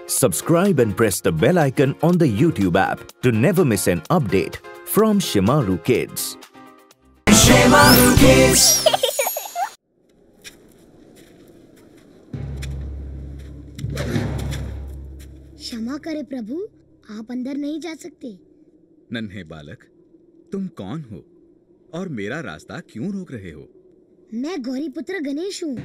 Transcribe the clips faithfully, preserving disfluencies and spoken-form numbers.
Subscribe and press the bell icon on the YouTube app to never miss an update from Shemaroo Kids. Shemaroo Kids. क्षमा करे प्रभु, आप अंदर नहीं जा सकते। नन्हे बालक, तुम कौन हो और मेरा रास्ता क्यों रोक रहे हो? मैं गौरी पुत्र गणेश हूँ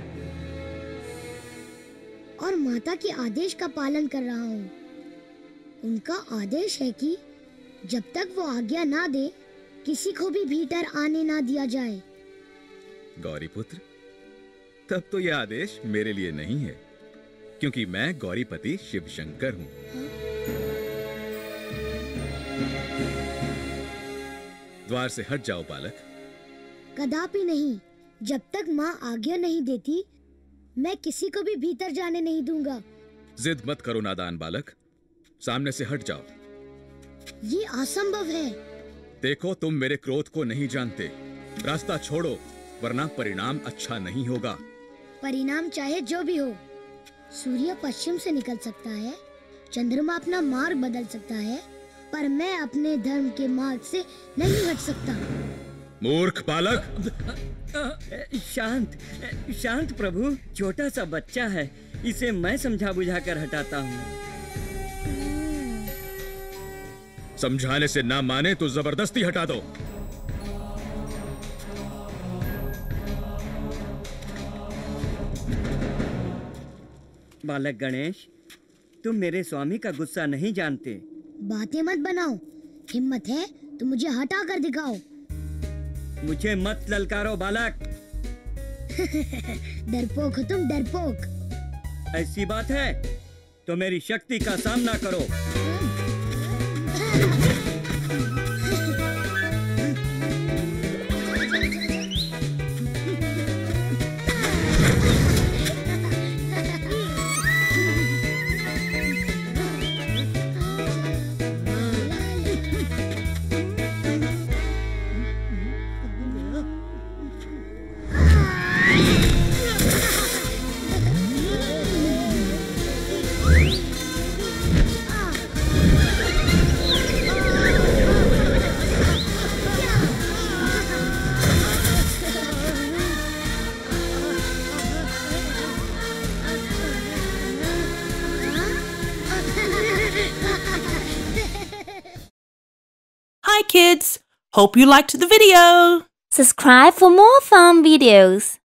और माता के आदेश का पालन कर रहा हूँ। उनका आदेश है कि जब तक वो आज्ञा ना दे, किसी को भी भीतर आने ना दिया जाए। गौरी पुत्र, तब तो यह आदेश मेरे लिए नहीं है, क्योंकि मैं गौरीपति शिव शंकर हूँ। द्वार से हट जाओ बालक। कदापि नहीं। जब तक माँ आज्ञा नहीं देती, मैं किसी को भी भीतर जाने नहीं दूंगा। जिद मत करो नादान बालक, सामने से हट जाओ। ये असंभव है। देखो, तुम मेरे क्रोध को नहीं जानते। रास्ता छोड़ो, वरना परिणाम अच्छा नहीं होगा। परिणाम चाहे जो भी हो, सूर्य पश्चिम से निकल सकता है, चंद्रमा अपना मार्ग बदल सकता है, पर मैं अपने धर्म के मार्ग से नहीं हट सकता। मूर्ख बालक! शांत शांत प्रभु, छोटा सा बच्चा है, इसे मैं समझा बुझा कर हटाता हूँ। समझाने से ना माने तो जबरदस्ती हटा दो। बालक गणेश, तुम मेरे स्वामी का गुस्सा नहीं जानते। बातें मत बनाओ। हिम्मत है तो मुझे हटा कर दिखाओ। मुझे मत ललकारो बालक। डरपोक हो तुम, डरपोक। ऐसी बात है तो मेरी शक्ति का सामना करो। Hi kids! Hope you liked the video! Subscribe for more fun videos.